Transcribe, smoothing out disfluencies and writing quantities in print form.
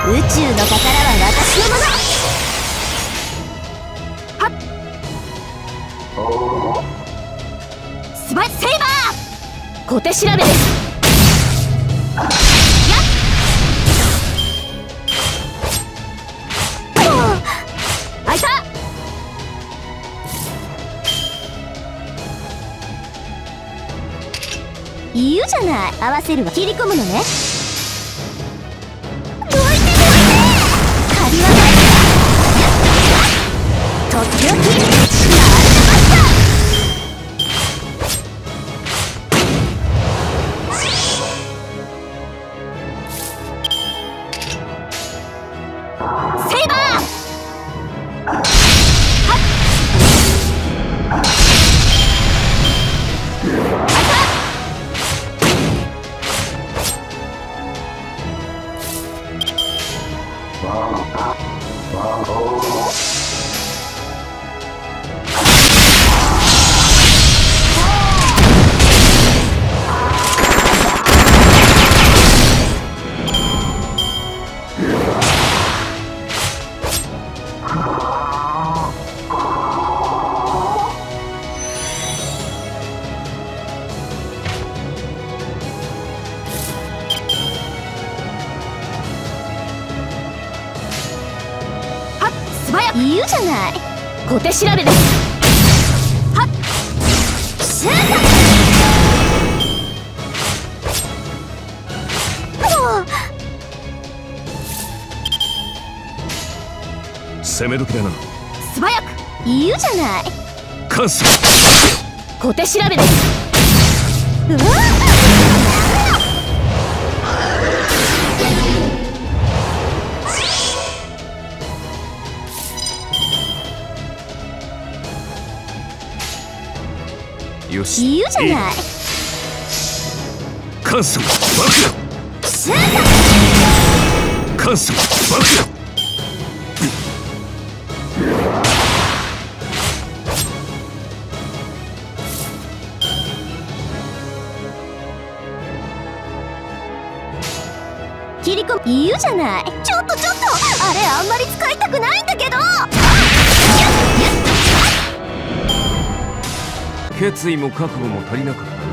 宇宙の宝は私のもの。はっ、スパイセイバー、小手調べです。やっ、あいた。言うじゃない、合わせるわ。切り込むのね。どいてどいて、カビはないか。とっておき、なんでました。セイバー、はっ、あいた。素早く言うじゃない、小手調べです。はっ、シュート。 攻め時だな。 素早く言うじゃない、 関西小手調べです。うわっ、 よし、 言うじゃない、 関西爆弾、 シュー関西爆弾。 ト。切り込む、言うじゃない。ちょっとちょっと、あれあんまり使いたくないんだけど。 決意も覚悟も足りなかったな。